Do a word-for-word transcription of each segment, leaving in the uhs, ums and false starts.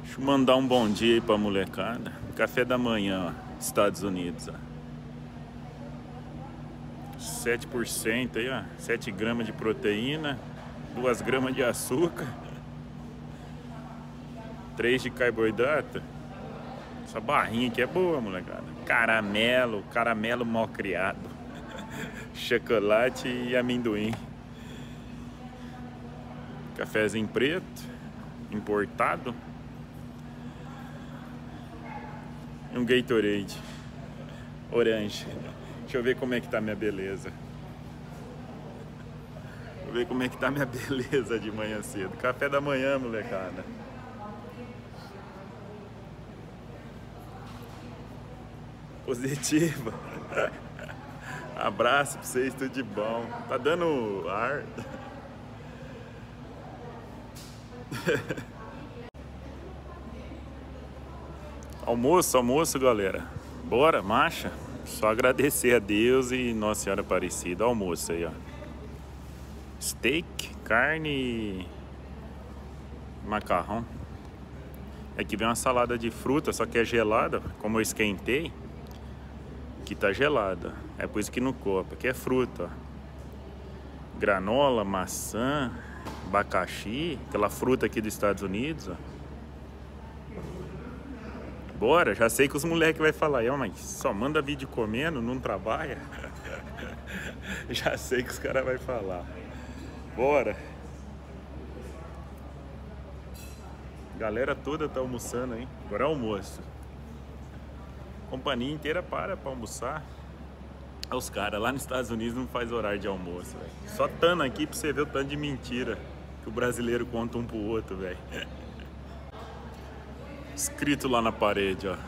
Deixa eu mandar um bom dia aí pra molecada. Café da manhã, ó, Estados Unidos, ó. sete por cento aí, ó. sete gramas de proteína, duas gramas de açúcar, três de carboidrato. Essa barrinha aqui é boa, molecada. Caramelo, caramelo mal criado. Chocolate e amendoim. Cafézinho preto, importado. E um Gatorade orange. Deixa eu ver como é que tá minha beleza. Vou ver como é que tá minha beleza de manhã cedo. Café da manhã, molecada. Positiva. Abraço pra vocês, tudo de bom. Tá dando ar. Almoço, almoço, galera. Bora, marcha. Só agradecer a Deus e Nossa Senhora Aparecida. Almoço aí, ó. Steak, carne e macarrão. Aqui vem uma salada de fruta, só que é gelada. Como eu esquentei, aqui tá gelada. É por isso que não copa. Aqui é fruta, ó. Granola, maçã, abacaxi. Aquela fruta aqui dos Estados Unidos, ó. Bora, já sei que os moleques vai falar, ó, mas só manda vídeo comendo, não trabalha. Já sei que os caras vai falar. Bora. Galera toda tá almoçando, hein? Agora é almoço. Companhia inteira para pra almoçar. Os caras lá nos Estados Unidos não faz horário de almoço, velho. Só tando aqui pra você ver o tanto de mentira que o brasileiro conta um pro outro, velho. Escrito lá na parede, ó.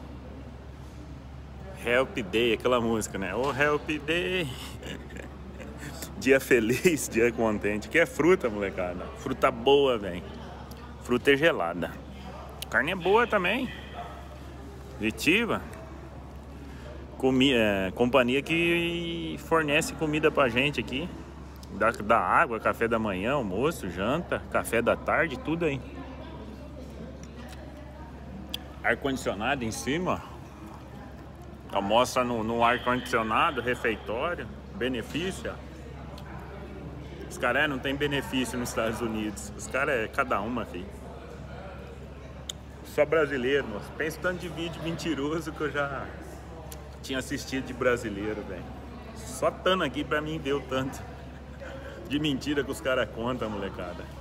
Help Day, aquela música, né? Oh, Help Day. Dia feliz, dia contente. Que é fruta, molecada. Fruta boa, velho. Fruta é gelada. Carne é boa também. Positiva. Comi é, companhia que fornece comida pra gente aqui. Dá, dá água, café da manhã, almoço, janta, café da tarde, tudo aí. Ar-condicionado em cima, ó. Almoça no, no ar-condicionado, refeitório, benefício, ó. Os caras é, não tem benefício nos Estados Unidos. Os caras é cada uma, filho. Só brasileiro, moço. Pensa tanto de vídeo mentiroso que eu já tinha assistido de brasileiro, velho. Só tando aqui pra mim ver o tanto de mentira que os caras contam, molecada.